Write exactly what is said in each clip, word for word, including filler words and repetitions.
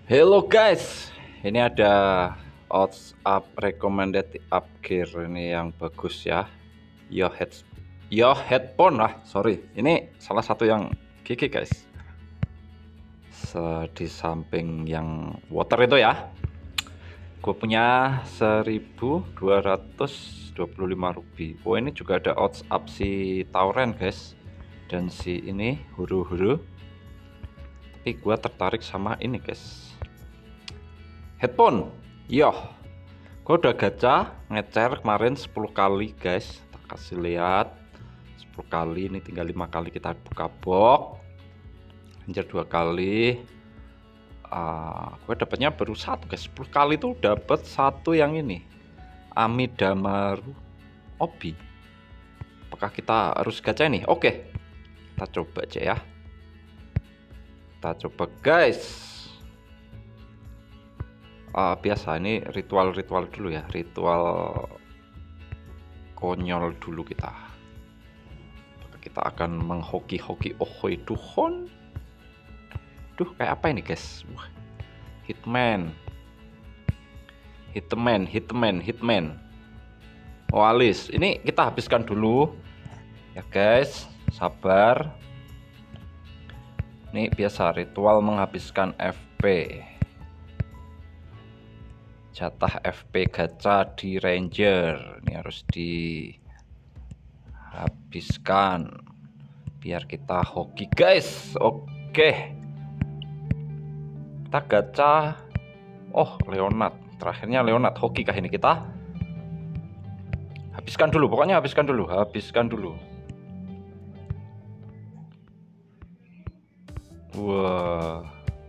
Hello guys, ini ada odds up recommended up gear ini yang bagus ya. Yo head, yo headphone lah, sorry. Ini salah satu yang gigi guys. Se di samping yang water itu ya. Gue punya seribu dua ratus dua puluh lima rupiah. Oh ini juga ada odds up si Tauren guys, dan si ini huru-huru. Tapi gue tertarik sama ini guys, headphone. Yo, gue udah gacha ngecer kemarin sepuluh kali guys. Kita kasih lihat sepuluh kali, ini tinggal lima kali kita buka box. Anjir dua kali. Uh, gue dapatnya baru satu guys. Sepuluh kali tuh dapat satu yang ini, Amidamaru Obi. Apakah kita harus gacha ini? Oke, kita coba aja ya. Kita coba guys. Uh, biasa ini ritual-ritual dulu ya, ritual konyol dulu kita. Kita akan menghoki-hoki ohoi duhon. Duh, kayak apa ini guys? Wah, hitman, hitman, hitman, hitman. Oh alis, ini kita habiskan dulu ya guys, sabar. Ini biasa ritual menghabiskan F P. Jatah F P gacha di Ranger ini harus dihabiskan biar kita hoki guys. Oke, kita gacha. Oh Leonard, terakhirnya Leonard. Hoki kah ini? Kita habiskan dulu, pokoknya habiskan dulu, habiskan dulu. Wah,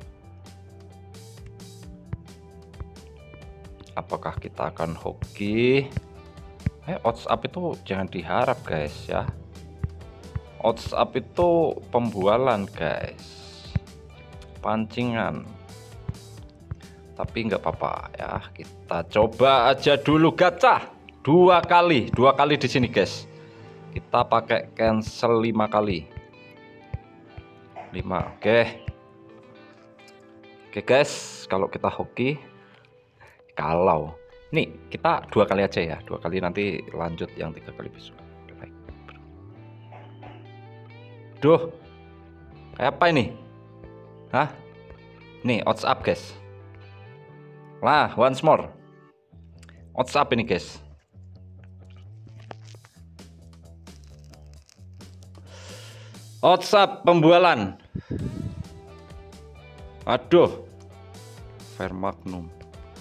apakah kita akan hoki? Eh, odds up itu jangan diharap guys ya. Odds up itu pembualan guys, pancingan. Tapi nggak apa-apa ya, kita coba aja dulu gacha dua kali, dua kali di sini guys. Kita pakai cancel lima kali, lima. Oke, oke guys, kalau kita hoki. Kalau nih kita dua kali aja ya, dua kali, nanti lanjut yang tiga kali besok. Duh, kayak apa ini? Hah? Nih odds up guys. Lah, once more. Odds up ini guys. Odds up pembualan. Aduh, Fair Magnum.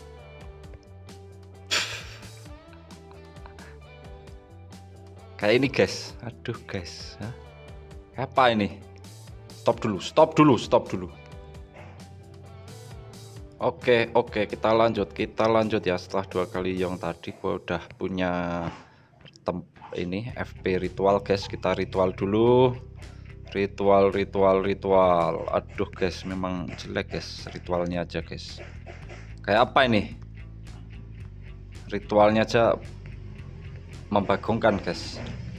Kayak ini guys, aduh guys, hah? Apa ini? Stop dulu, stop dulu, stop dulu. Oke, oke, kita lanjut, kita lanjut ya. Setelah dua kali yang tadi, gua udah punya tem ini F P ritual guys. Kita ritual dulu, ritual, ritual, ritual. Aduh guys, memang jelek guys ritualnya aja guys. Kayak apa ini? Ritualnya aja membagongkan guys.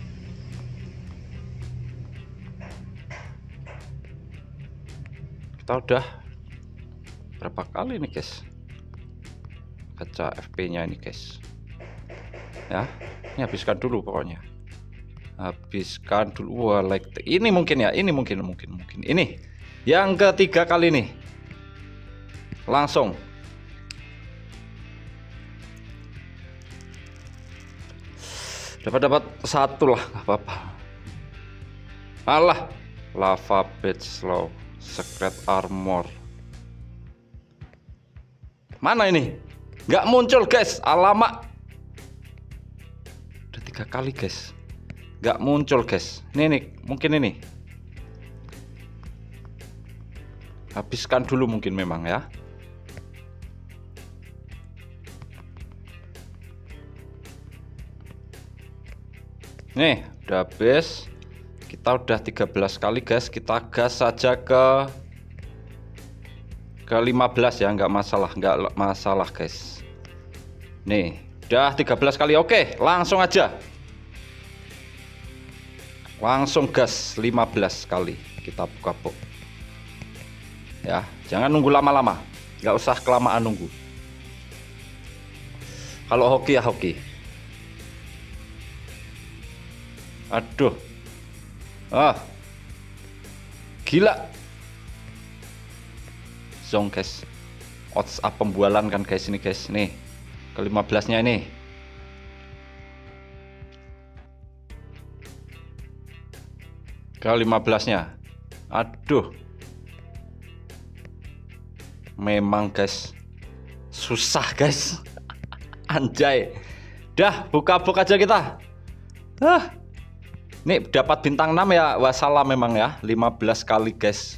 Kita udah berapa kali nih guys gacha F P nya ini guys ya. Ini habiskan dulu, pokoknya habiskan dulu. Wah, like ini mungkin ya, ini mungkin mungkin mungkin ini yang ketiga kali nih langsung. Dapat-dapat satu lah, nggak apa-apa. Alah, lava badge slow, secret armor. Mana ini? Nggak muncul guys, alamak. Udah tiga kali guys, nggak muncul guys. Ini nih, mungkin ini. Habiskan dulu mungkin memang ya. Nih, udah habis. Kita udah tiga belas kali guys. Kita gas saja ke ke lima belas ya, nggak masalah, nggak masalah guys. Nih, udah tiga belas kali. Oke, langsung aja. Langsung gas lima belas kali. Kita buka box. Ya, jangan nunggu lama-lama. nggak usah kelamaan nunggu. Kalau hoki ya hoki. Aduh, ah, gila. Zong guys, odds up pembualan kan guys ini guys, nih ke lima belas nya ini. Ke lima belas nya. Aduh. Memang guys, susah guys. Anjay. Dah, buka book aja kita. Ah. Ini dapat bintang enam ya, wassalam memang ya, lima belas kali guys.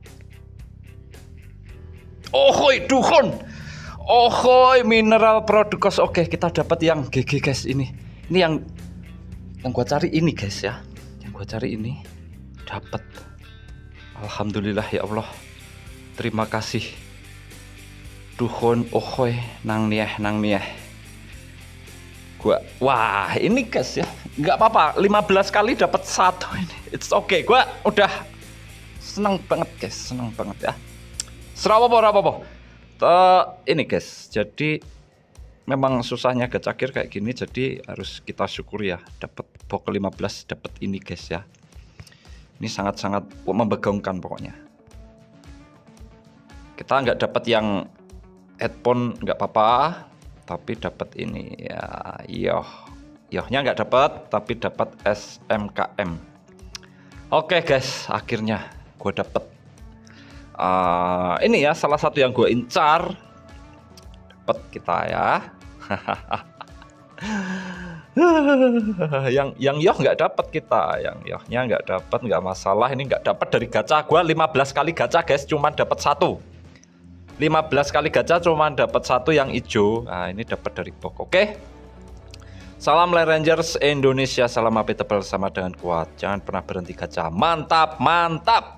Ohoi duhon. Ohoi mineral produk. Oke, kita dapat yang G G guys ini. Ini yang yang gua cari ini guys ya. Yang gua cari ini dapat. Alhamdulillah ya Allah. Terima kasih. Duhon ohoi nang nieh nang nieh. Gua wah, ini guys ya. Nggak apa-apa, lima belas kali dapat satu ini. It's okay. Gua udah senang banget guys, senang banget ya. Serapopo rapopo. Uh, ini guys, jadi memang susahnya gacakir kayak gini, jadi harus kita syukuri ya, dapat box lima belas, dapat ini guys ya. Ini sangat-sangat membegongkan pokoknya. Kita nggak dapat yang headphone nggak apa-apa, tapi dapat ini ya, yoh, yohnya nggak dapat, tapi dapat S M K M. Oke guys, akhirnya gue dapat. Uh, ini ya salah satu yang gue incar, dapat kita ya. yang yang yoh nggak dapat kita, yang yohnya nggak dapat, nggak masalah. Ini nggak dapat dari gacha. Gue lima belas kali gacha guys, cuman dapat satu. lima belas kali gacha cuman dapat satu yang hijau. Nah ini dapat dari box. Oke, salam Lane Rangers Indonesia, salam happy tebal sama dengan kuat, jangan pernah berhenti gacha. Mantap mantap.